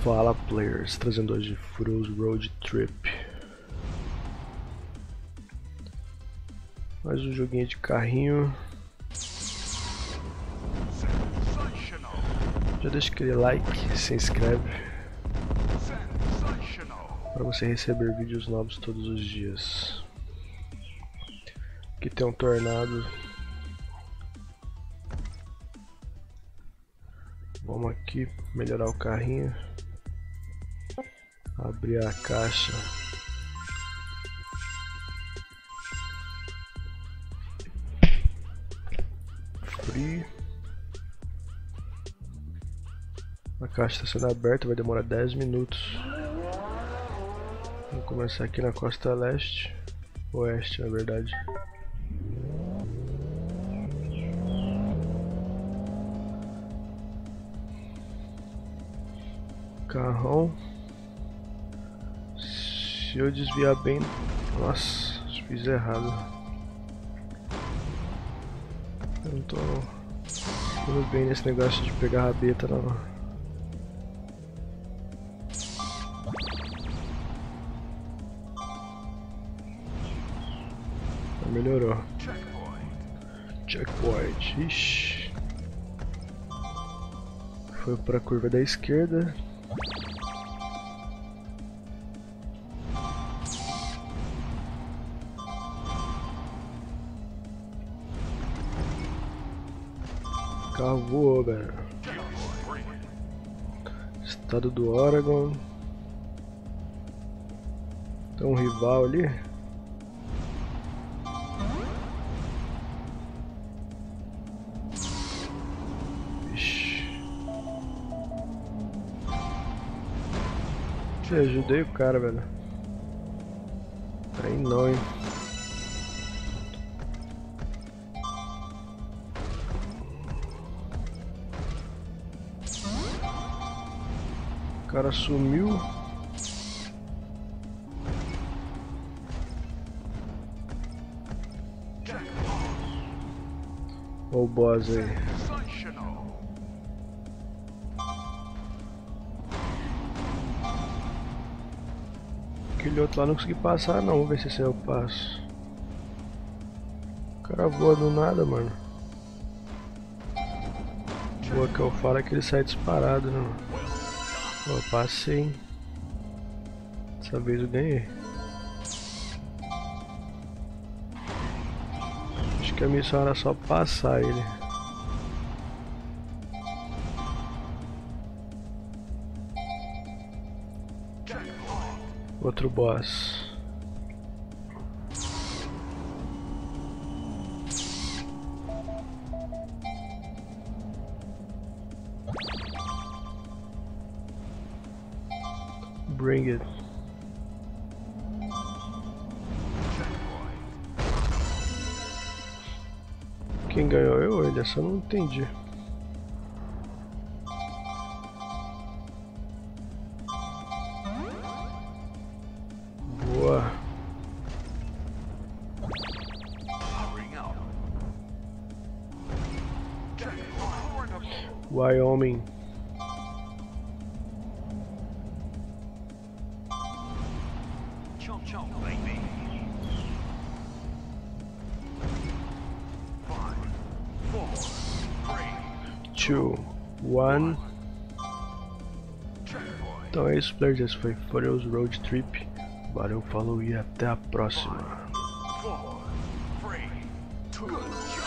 Fala players, trazendo hoje Furiows Road Trip. Mais um joguinho de carrinho. Já deixa aquele like, se inscreve para você receber vídeos novos todos os dias. Aqui tem um tornado. Vamos aqui melhorar o carrinho. Abrir a caixa. Free. A caixa está sendo aberta, vai demorar 10 minutos. Vamos começar aqui na costa leste. Oeste, na verdade. Carrão. Se eu desviar bem... Nossa, fiz errado. Eu não tô indo bem nesse negócio de pegar a rabeta, não. Melhorou. Checkpoint. Ixi. Foi pra curva da esquerda. O carro voou, velho. Estado do Oregon. Tem um rival ali. Eu ajudei o cara, velho. Aí não, hein. O cara sumiu. Olha o boss aí. Aquele outro lá não consegui passar não, vamos ver se esse eu passo. O cara voa do nada, mano. Boa que eu falo é que ele sai disparado, né? Ó, passei, hein? Dessa vez eu ganhei. Acho que a missão era só passar ele. Outro boss. Bring it. Quem ganhou eu ou ele? Essa eu não entendi. Wyoming. Two, one. Então é isso, players. Esse foi Furiows Road Trip. Valeu, falou e até a próxima. 4, 3, 2